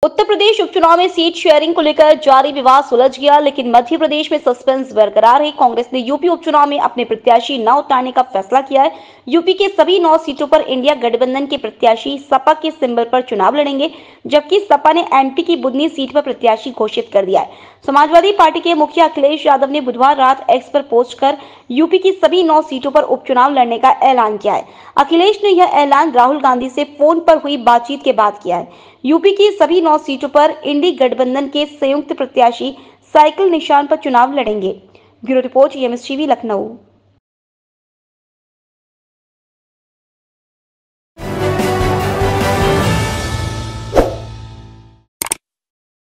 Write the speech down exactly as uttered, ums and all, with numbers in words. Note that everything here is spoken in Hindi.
उत्तर प्रदेश उपचुनाव में सीट शेयरिंग को लेकर जारी विवाद सुलझ गया, लेकिन मध्य प्रदेश में सस्पेंस बरकरार है। कांग्रेस ने यूपी उपचुनाव में अपने प्रत्याशी न उतारने का फैसला किया है। यूपी के सभी नौ सीटों पर इंडिया गठबंधन के प्रत्याशी सपा के सिंबल पर चुनाव लड़ेंगे, जबकि सपा ने एमपी की बुदनी सीट पर प्रत्याशी घोषित कर दिया है। समाजवादी पार्टी के मुखिया अखिलेश यादव ने बुधवार रात एक्स पर पोस्ट कर यूपी की सभी नौ सीटों पर उपचुनाव लड़ने का ऐलान किया है। अखिलेश ने यह ऐलान राहुल गांधी से फोन पर हुई बातचीत के बाद किया है। यूपी की सभी नौ सीटों पर इंडी गठबंधन के संयुक्त प्रत्याशी साइकिल निशान पर चुनाव लड़ेंगे। Bureau report, MS TV, Lucknow.